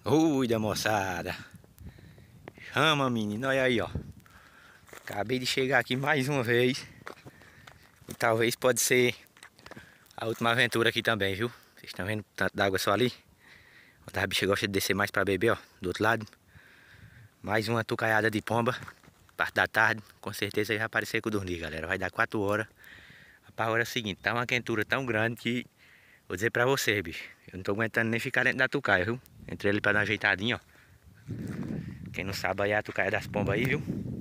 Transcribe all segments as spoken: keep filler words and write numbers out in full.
Ui, da moçada. Chama, menino. Olha aí, ó. Acabei de chegar aqui mais uma vez. E talvez pode ser a última aventura aqui também, viu? Vocês estão vendo tanto d'água só ali? A bicha gosta de descer mais pra beber, ó. Do outro lado. Mais uma tucaiada de pomba. Parte da tarde. Com certeza já aparecer com o dormir, galera. Vai dar quatro horas. A palavra é a seguinte. Tá uma quentura tão grande que... Vou dizer pra você, bicho. Eu não tô aguentando nem ficar dentro da tucaia, viu? Entrei ali pra dar uma ajeitadinha, ó. Quem não sabe aí é a tucaia das pombas aí, viu?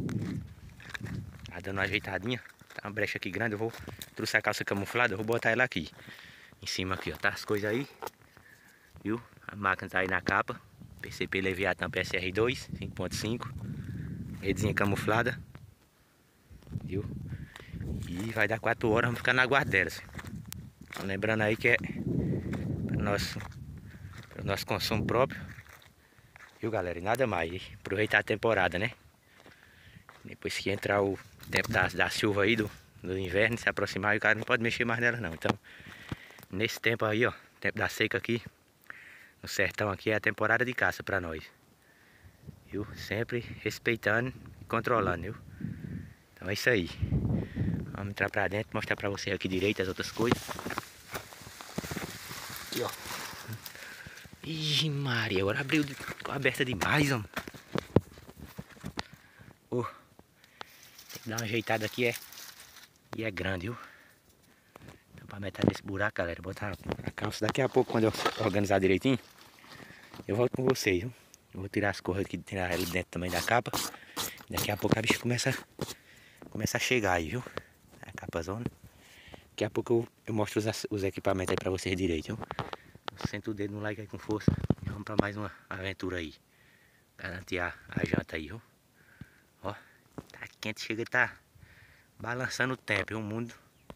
Tá dando uma ajeitadinha. Tá uma brecha aqui grande. Eu vou trouxe a calça camuflada. Eu vou botar ela aqui. Em cima aqui, ó. Tá as coisas aí. Viu? A máquina tá aí na capa. P C P Leviathan P S R dois cinco ponto cinco. Redezinha camuflada. Viu? E vai dar quatro horas. Vamos ficar na guarda delas. Lembrando aí que é para nosso, para o nosso consumo próprio. Viu, galera? E nada mais. Aproveitar a temporada, né? Depois que entrar o tempo da, da chuva aí, do, do inverno, se aproximar, o cara não pode mexer mais nela não. Então, nesse tempo aí, ó, tempo da seca aqui, no sertão aqui é a temporada de caça pra nós. Viu? Sempre respeitando e controlando, viu? Então é isso aí. Vamos entrar pra dentro, mostrar pra vocês aqui direito as outras coisas. Aqui, ó. Ih, Maria, agora abriu, ficou aberta demais, ó. Oh, tem que dar uma ajeitada aqui, é. E é grande, viu? Então pra metade desse buraco, galera, botar a calça. Daqui a pouco, quando eu organizar direitinho, eu volto com vocês, viu? Eu vou tirar as corras aqui, tirar ali dentro também da capa. Daqui a pouco a bicha começa, começa a chegar aí, viu? A capa zona. Daqui a pouco eu, eu mostro os, os equipamentos aí pra vocês direito, viu? Senta o dedo no like aí com força. E vamos pra mais uma aventura aí. Garantir a, a janta aí, viu? Ó, tá quente, chega e tá balançando o tempo, viu? O mundo.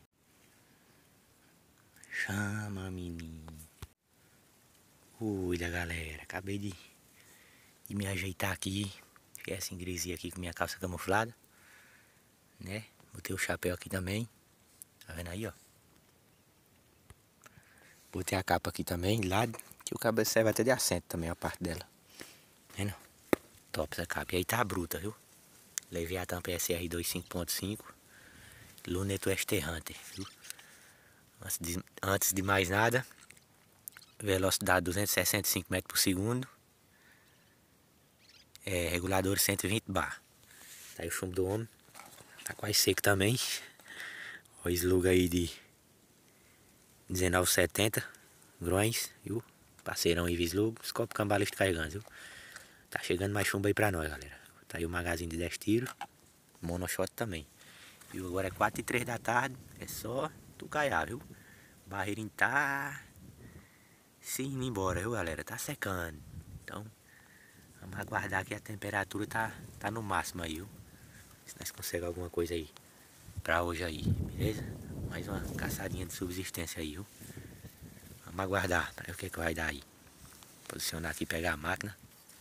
Chama, menino. Cuida, galera. Acabei de, de me ajeitar aqui. Fiquei essa ingresia aqui com minha calça camuflada, né? Botei o chapéu aqui também. Tá vendo aí, ó? Botei a capa aqui também, de lado. Que o cabo serve até de assento também, a parte dela. Vendo? Top essa capa. E aí tá bruta, viu? Leviathan P S R dois cinco ponto cinco. Luneto Ester Hunter, viu? Antes de, antes de mais nada, velocidade duzentos e sessenta e cinco metros por segundo. É, regulador cento e vinte bar. Tá aí o chumbo do homem. Tá quase seco também. O slug aí de dezenove e setenta grões, viu? Parceirão aí, slug. Scope cambalista carregando, viu? Tá chegando mais chumbo aí pra nós, galera. Tá aí o magazine de dez tiros. Monoshot também. Viu? Agora é quatro e três da tarde. É só tucaiar, viu? O barreirinho tá se indo embora, viu, galera? Tá secando. Então, vamos aguardar que a temperatura tá, tá no máximo aí, viu? Se nós conseguimos alguma coisa aí pra hoje aí, beleza? Mais uma caçadinha de subsistência aí, viu? Vamos aguardar para ver o que, que vai dar aí. Posicionar aqui, pegar a máquina.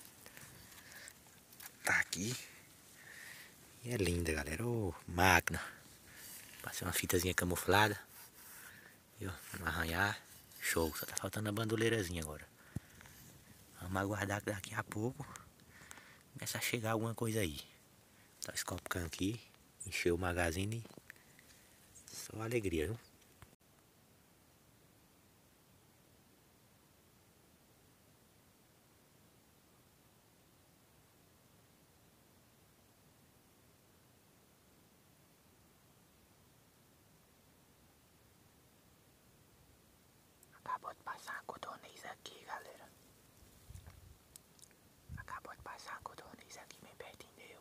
Tá aqui. E é linda, galera. Ô, máquina. Passei uma fitazinha camuflada. Viu? Pra não arranhar. Show. Só tá faltando a bandoleirazinha agora. Vamos aguardar que daqui a pouco começa a chegar alguma coisa aí. Tá o Scopcan aqui. Encheu o magazine. Só alegria, viu? Acabou de passar uma codorniz aqui, galera. Acabou de passar uma codorniz aqui bem pertinho deu.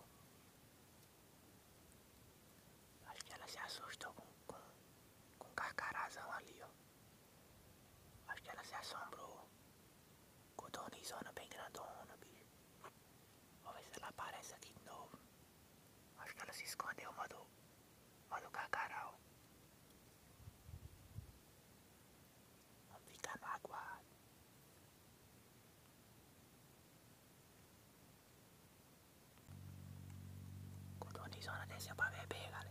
Acho que ela se assustou com, com, com um carcarazão ali, ó. Acho que ela se assombrou. Codornizona bem grandona, bicho. Vou ver se ela aparece aqui de novo. Acho que ela se escondeu, modo, modo carcarau. Vamos ficar no aguardo. Codornizona desceu pra beber, galera.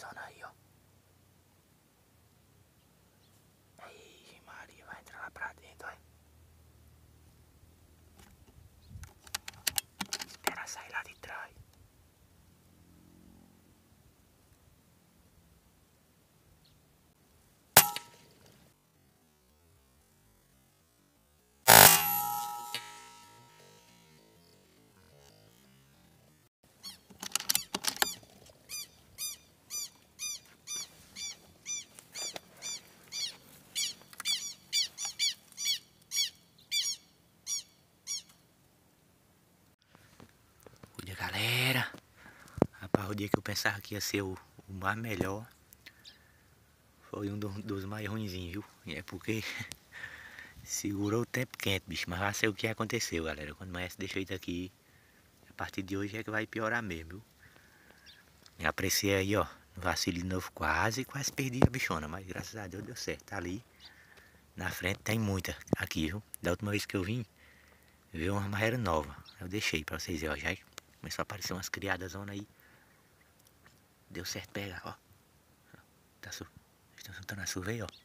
zona aí, ó. Aí, Maria, vai entrar lá pra dentro, ó. Espera sair lá de trás. Cuida, galera. Rapaz, o dia que eu pensava que ia ser o, o mais melhor foi um do, dos mais ruinzinhos, viu? É porque segurou o tempo quente, bicho. Mas já sei o que aconteceu, galera. Quando o maestro deixou isso aqui, a partir de hoje é que vai piorar mesmo, viu? Me apreciei aí, ó. Vacilo de novo, quase, quase perdi a bichona. Mas graças a Deus deu certo. Tá ali. Na frente tem muita aqui, viu? Da última vez que eu vim, veio uma marreira nova. Eu deixei pra vocês verem, ó. Já começou a aparecer umas criadas zona aí. Deu certo pegar, ó. Tá su... Estão soltando a chuva aí, ó.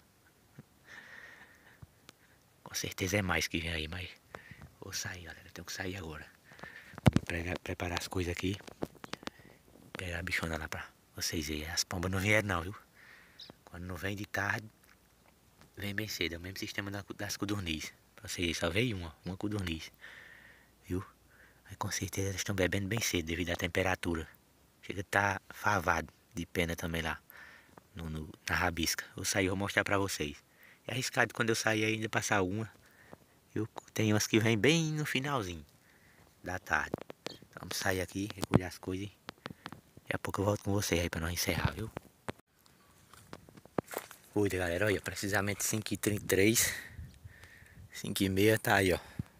Com certeza é mais que vem aí, mas vou sair, galera. Tenho que sair agora. Vou pregar, preparar as coisas aqui. Pegar a bichona lá pra vocês verem. As pombas não vieram não, viu? Quando não vem de tarde, vem bem cedo. É o mesmo sistema das codornizes. Pra vocês verem, só veio uma, uma codorniz. Viu? Aí com certeza elas estão bebendo bem cedo devido à temperatura. Chega a estar tá favado de pena também lá. No, no, na rabisca. Vou sair e vou mostrar pra vocês. É arriscado quando eu sair ainda passar uma. Eu tenho umas que vêm bem no finalzinho da tarde. Então vamos sair aqui, recolher as coisas. Daqui a pouco eu volto com vocês aí pra nós encerrar, viu? Cuida, galera. Olha, precisamente cinco e trinta e três. cinco e meia tá aí, ó.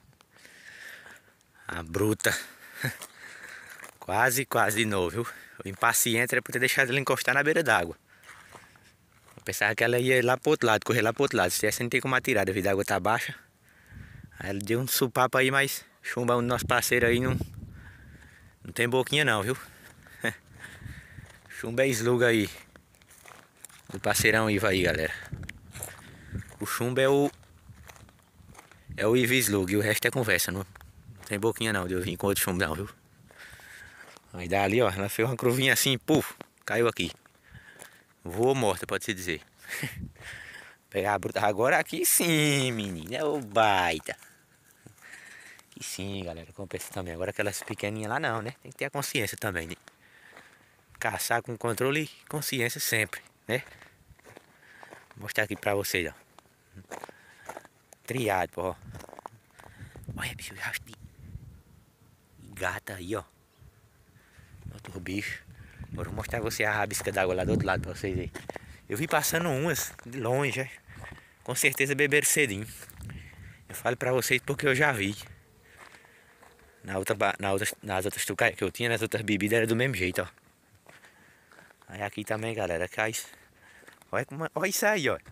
A bruta. Quase, quase de novo, viu? O impaciente era por ter deixado ela encostar na beira d'água. Pensava que ela ia lá pro outro lado, correr lá pro outro lado. Se tivesse, não tem como atirar, devido à água tá baixa. Aí ela deu um supapo aí, mas chumba, o nosso parceiro aí não, não tem boquinha não, viu? Chumba é sluga aí. Do parceirão Iva aí, galera. O chumbo é o... É o Iva Slug, e o resto é conversa, não, não tem boquinha não, de eu vir com outro chumbo não, viu? Aí dá ali, ó, ela fez uma curvinha assim, puf, caiu aqui. Voou morta, pode-se dizer. Pegar a bruta agora aqui sim, menino. É o baita. Aqui sim, galera. Compensa também. Agora aquelas pequenininhas lá não, né? Tem que ter a consciência também, né? Caçar com controle e consciência sempre, né? Vou mostrar aqui pra vocês, ó. Triado, ó. Olha, bicho, rastro de gata aí, ó. Outro bicho. Agora vou mostrar você a rabisca d'água lá do outro lado pra vocês verem. Eu vi passando umas de longe, é. Com certeza beberam cedinho. Eu falo pra vocês porque eu já vi. Na outra, na outra, nas outras tucaias que eu tinha, nas outras bebidas era do mesmo jeito, ó. Aí aqui também, galera, cai. Olha, como, olha isso aí, ó.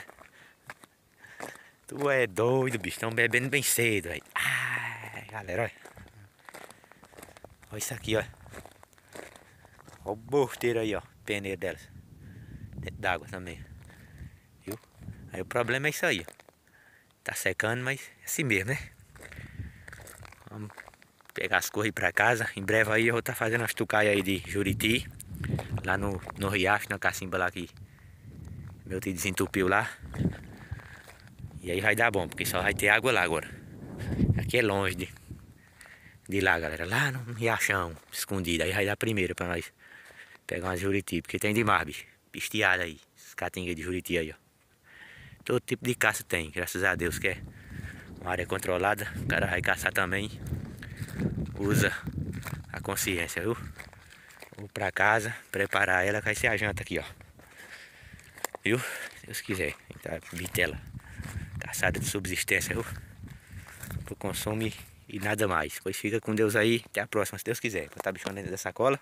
Tu é doido, bicho. Estão bebendo bem cedo, aí. Ai, galera, olha. Olha isso aqui, ó. Olha o bosteiro aí, ó. Peneiro delas. Dentro d'água também. Viu? Aí o problema é isso aí, ó. Tá secando, mas é assim mesmo, né? Vamos pegar as coisas pra casa. Em breve aí eu vou estar tá fazendo as tucaias aí de Juriti. Lá no, no riacho, na cacimba lá que meu tio desentupiu lá. E aí vai dar bom, porque só vai ter água lá agora. Aqui é longe de, de lá, galera. Lá no riachão, escondido. Aí vai dar primeiro pra nós pegar umas Juriti. Porque tem demais, bicho. Pisteada aí. As catingas de Juriti aí, ó. Todo tipo de caça tem, graças a Deus, que é uma área controlada. O cara vai caçar também. Usa a consciência, viu? Vou pra casa, preparar ela, vai ser a janta aqui, ó. Viu? Se Deus quiser. Tá, bitela. Caçada de subsistência, viu? Pro consumo e, e nada mais. Pois fica com Deus aí. Até a próxima, se Deus quiser. Vou botar bichão dentro da sacola.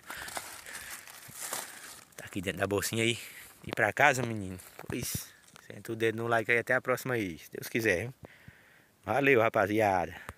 Tá aqui dentro da bolsinha aí. Ir pra casa, menino. Pois, senta o dedo no like aí. Até a próxima aí, se Deus quiser, viu? Valeu, rapaziada.